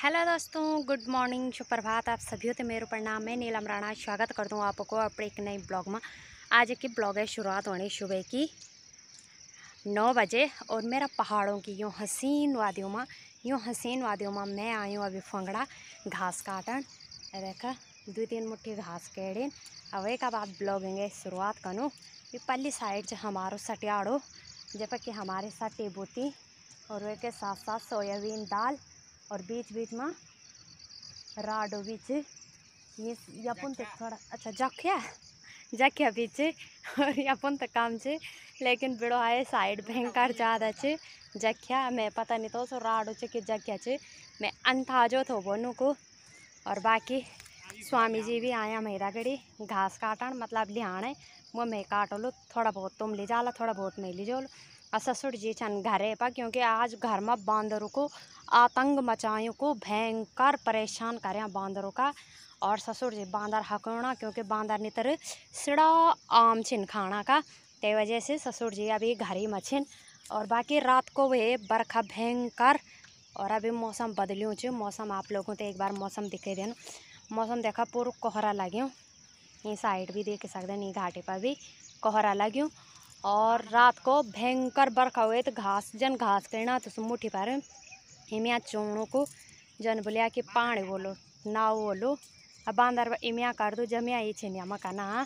Hello दोस्तों, good morning, सुप्रभात। आप सभी होते मेरे प्रणाम। मैं नीलम राणा स्वागत करता हूँ आपको अपने एक नई ब्लॉग में। आज की ब्लॉग है शुरुआत होनी सुबह की 9 बजे और मेरा पहाड़ों की यूँ हसीन वादियों में मैं आई हूँ अभी फंगड़ा घास काटन। देखा 2-3 मुट्ठी घास केड़ीन। अब एक बाद ब्लॉगिंग शुरुआत करूँ। ये पल्ली साइड से हमारो सटियाड़ो जब कि हमारे साथ टेबूती और वे के साथ साथ सोयाबीन दाल और बीच बीच में राडो बीच ये यापुन तक थोड़ा अच्छा जख्या बीच और यापुन तक काम छे। लेकिन बिड़ो आए साइड भयंकर ज़्यादा छे जख्या मैं पता नहीं तो सो राडो छे कि जख्या छे मैं अंताजो थो बोनू को। और बाकी स्वामी जी भी आया मेरा गड़ी घास काटन मतलब लिहाने वो मैं काट लो। थोड़ा बहुत तुम ले जाला, थोड़ा बहुत मैं ले जाओ। और ससुर जी छन घरे पर क्योंकि आज घर में बांदरों को आतंक मचायों को भयंकर परेशान करें बांदरों का। और ससुर जी बांदर हकौना क्योंकि बांदर नितर सिड़ा आम छिन खाना का ते वजह से ससुर जी अभी घर ही में छिन। और बाकी रात को वे बरखा भयंकर और अभी मौसम बदलियों छे। मौसम आप लोगों को एक बार मौसम दिखे देना। मौसम देखा पूरा कोहरा लग्यों, ये साइड भी देख सकते नहीं घाटी पर भी कोहरा लग्यों। और रात को भयंकर बरखा हुए तो घास कहना तो मुट्ठी पर इमिया चोणों को जन बोलिया कि पानी बोलो नाव बोलो। अब बांदर इमिया कर दो जमिया ये छिनिया मकाना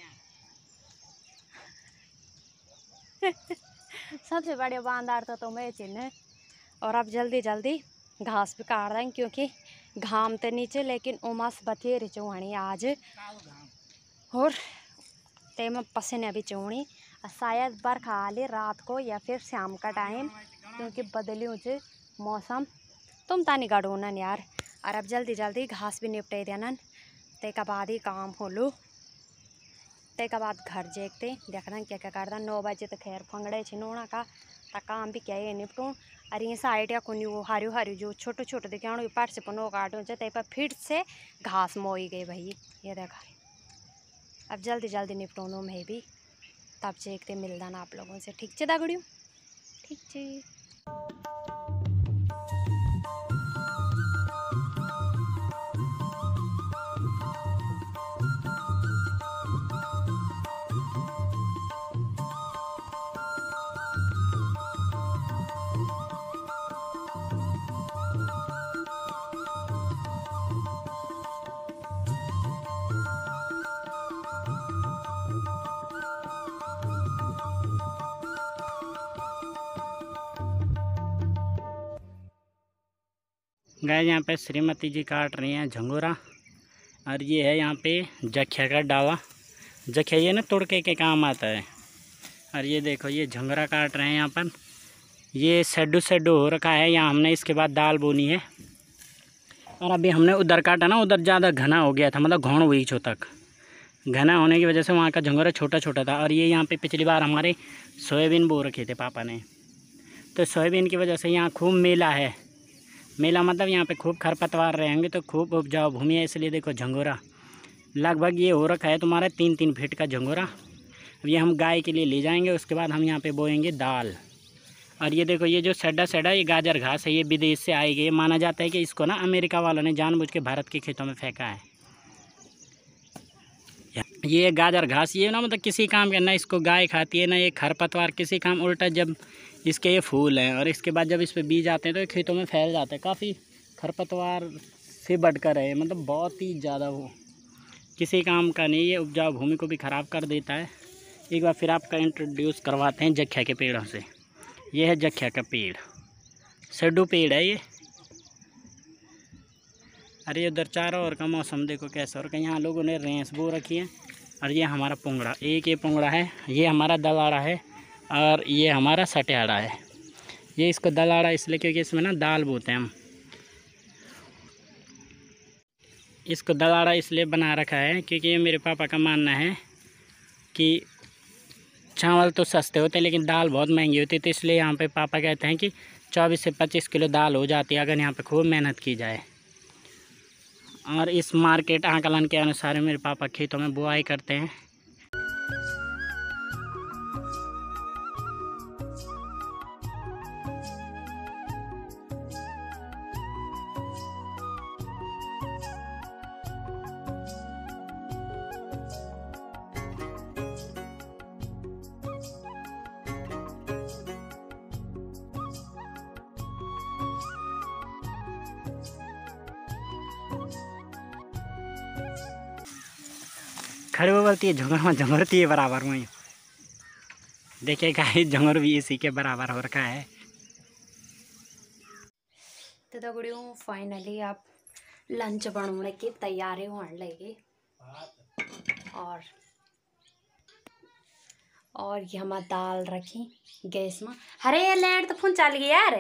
सबसे बड़े बांदर तो तुम्हें चिन्ह। और अब जल्दी जल्दी घास भी काट दें क्योंकि घाम तो नीचे लेकिन उमस बथेरी चूहनी आज। और ते में पसीने भी चूहनी शायद बरखा आली रात को या फिर शाम का टाइम क्योंकि बदलियों से मौसम तुम तानी गड़ोनन यार। और अब जल्दी जल्दी घास भी निपटे देनन ते का बाद ही काम होलू। ते का बाद घर देखते देखना क्या क्या करता। 9 बजे तो खैर फंगड़े छिनोना का काम भी क्या निपटूँ। और ये साइड या कुछ वो हरु हरु जो छोटो छोटो दिखाणु पाट से पनो काटूँ ते पर फिर से घास मोई गई भाई ये देखा। अब जल्दी जल्दी निपटूँ मैं भी तब देखते मिलदा ना आप लोगों से। ठीक है दगड़ियों, ठीक है। गाय यहाँ पे श्रीमती जी काट रही हैं झंगोरा। और ये है यहाँ पे जख्या का डावा। जख्या ये ना तोड़के के काम आता है। और ये देखो ये झंगोरा काट रहे हैं यहाँ पर। ये सेडू हो रखा है यहाँ हमने। इसके बाद दाल बोनी है। और अभी हमने उधर काटा ना, उधर ज़्यादा घना हो गया था, मतलब घोण हुई छो तक घना होने की वजह से वहाँ का झंगोरा छोटा छोटा था। और ये यहाँ पे पिछली बार हमारे सोयाबीन बो रखे थे पापा ने, तो सोयाबीन की वजह से यहाँ खूब मेला है। मेला मतलब यहाँ पे खूब खरपतवार रहेंगे तो खूब उपजाऊ भूमि है, इसलिए देखो झंगोरा लगभग ये हो रखा है तुम्हारा 3-3 फीट का झंगोरा। अब ये हम गाय के लिए ले जाएंगे, उसके बाद हम यहाँ पे बोएंगे दाल। और ये देखो ये जो सड़ा ये गाजर घास है, ये विदेश से आई गई। माना जाता है कि इसको ना अमेरिका वालों ने जानबूझ के भारत के खेतों में फेंका है। ये गाजर घास ये ना मतलब किसी काम का ना, इसको गाय खाती है ना ये खरपतवार किसी काम। उल्टा जब इसके ये फूल हैं और इसके बाद जब इस पर बीज आते हैं तो ये खेतों में फैल जाते हैं। काफ़ी खरपतवार से बढ़कर है, मतलब बहुत ही ज़्यादा वो किसी काम का नहीं। ये उपजाऊ भूमि को भी ख़राब कर देता है। एक बार फिर आपका इंट्रोड्यूस करवाते हैं जख्या के पेड़ों से। ये है जख्या का पेड़, सड्डू पेड़ है ये। अरे उधर चारों ओर का मौसम देखो कैसा। और यहाँ लोगों ने रेंस बो रखी है। और ये हमारा पुंगड़ा, एक ये पुंगड़ा है, ये हमारा दलाड़ा है और ये हमारा सटियाड़ा है। ये इसको दलाड़ा इसलिए क्योंकि इसमें ना दाल बोते हैं हम। इसको दलाड़ा इसलिए बना रखा है क्योंकि ये मेरे पापा का मानना है कि चावल तो सस्ते होते हैं लेकिन दाल बहुत महंगी होती है। तो इसलिए यहाँ पे पापा कहते हैं कि 24 से 25 किलो दाल हो जाती है अगर यहाँ पे खूब मेहनत की जाए। और इस मार्केट आकलन के अनुसार मेरे पापा खेतों में बुआई करते हैं। खड़े हो बोलती है झुंगर में झुंगरती है बराबर में। देखिए गाइस झुंगर भी इसी के बराबर हो रखा है। तो दगड़ियों फाइनली आप लंच बनाने की तैयारी होने लगी और ये हम दाल रखी गैस में। अरे ये लाइट तो फोन चल गया यार।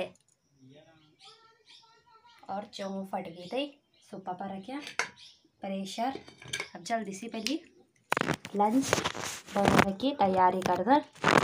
और चौं फट गई थी सुपा पर रखा प्रेशर। अब जल्दी से पहले लंच बनाने की तैयारी कर दे।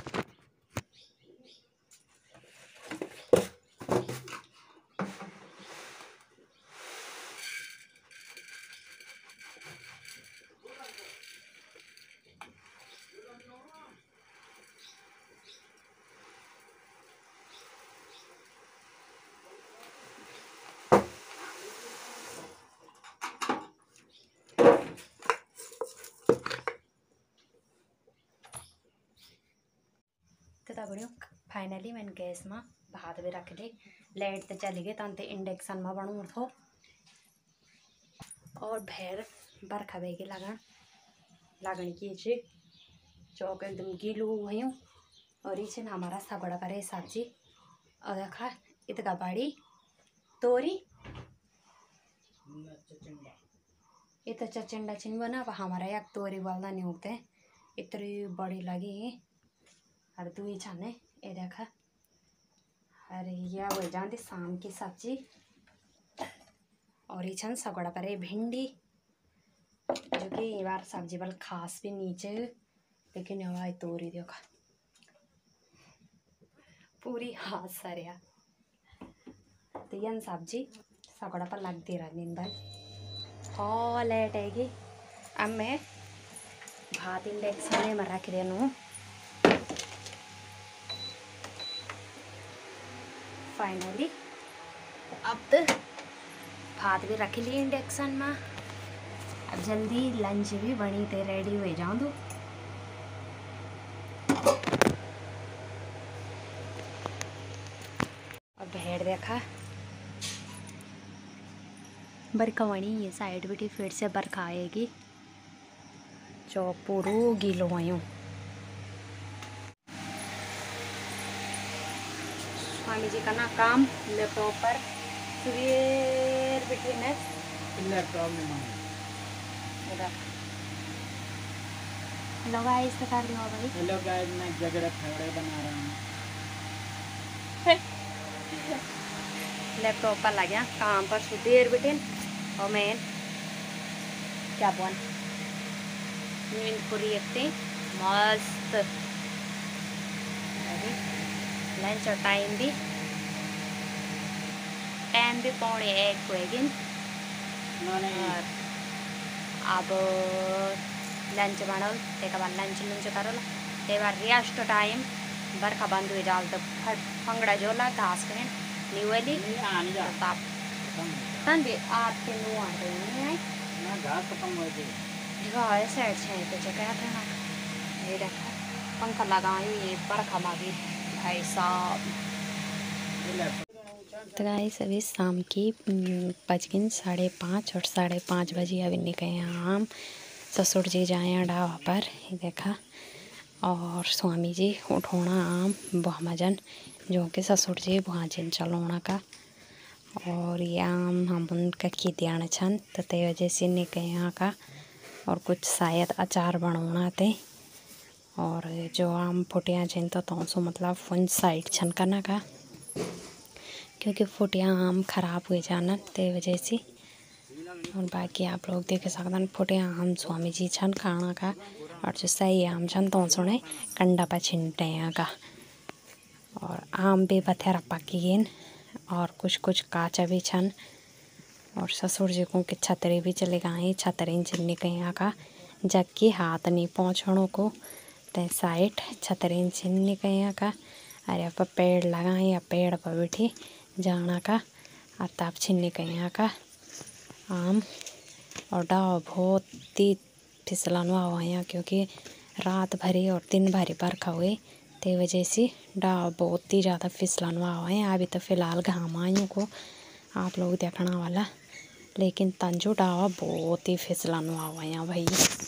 तो दगड़ियों फाइनली मैंने गैस में भात भी रख ली। लाइट तो चली गई तंते इंडक्शन में बनू थो और भैर बरखा बेगी लगन की चौक एकदम गीलू हुई। और ये हमारा सगड़ा पर सब्जी और देखा इतका बड़ी तोरी इत चचिंडा चिन बना हमारा एक तोरी वाला नहीं उगते इतनी बड़ी लगी। और दुई छाने ये देखा। अरे यह हो जाती शाम की सब्जी। और ये छन सगड़ा पर भिंडी जो कि ये बार सब्जी बल खास भी नीचे लेकिन हवा तोरी देखा पूरी हाथ सरिया। तो यन सब्जी सगड़ा पर लगती रहा दिन भर और लेट आएगी। अब मैं भात इंडक्शन में रख देनू। फाइनली अब तो भात भी रख ली इंडक्शन में। अब जल्दी लंच भी बनी ते रेडी हो जाऊँ दो। और भेड़ देखा बरखा वणी ये साइड भी फिर से बरखा आएगी। चौक पूरू गीलो आयू। स्वामी जी का ना काम लैपटॉप पर सवेर बिठे में लैपटॉप में हेलो गाइस तो कर रहा भाई। हेलो गाइस मैं जगड़ा खड़े बना रहा हूँ। लैपटॉप पर लगे काम पर सुदेर बिठे और मैं क्या बोल नींद पूरी इतनी मस्त। लंच और टाइम भी 1:45 होएगी। और अब लंच बनल एक बार लंच करल एक बार रेस्ट टाइम बरखा बंद हो जाल तो फंगड़ा जोला घास करें निवली ताप तन भी आपके मुँह आते हैं ना घास खत्म हो गई। दिखाए साइड से तो जगह रहना ये देखा पंखा लगाई ये बरखा मांगी भाई साहब। तो गाइस अभी शाम की 5:05 और 5:30 बजे अभी निकले हम ससुर जी जाए ढाबा पर ये देखा। और स्वामी जी उठोना आम बहमजन जो कि ससुर जी भाजन चलोना का। और ये आम हम उनका खेती आने छन तो ते वजह से निकले यहाँ का। और कुछ शायद अचार बनाना थे। और जो आम फुटिया छन तो सो मतलब फुन साइड छन करना का क्योंकि फुटिया आम खराब हो जाना ते वजह से। और बाकी आप लोग देख सकते फुटिया आम स्वामी जी छन खाना का। और जो सही आम छन तो सुने कंडा पर छिनटे यहाँ का। और आम भी बथेरा पकी गिन और कुछ काचा भी छन। और ससुर जी को कि छतरी भी चले गए छतरी चिन्नी के यहाँ का जबकि हाथ नहीं पहुँचने को ते साइड छतरी चिन्नी के यहाँ का। अरे आप पेड़ लगाए या पेड़ पर बैठी जाना का। और तब छिन्नी के यहाँ का आम और डाव बहुत ही फिसलन हुआ यहाँ क्योंकि रात भरी और दिन भरी बरखा हुई ते वजह से डाव बहुत ही ज़्यादा फिसलन हुआ है। अभी तो फ़िलहाल घाम आयु को आप लोग देखना वाला लेकिन तंजू डावा बहुत ही फिसलन हुआ यहाँ भाई।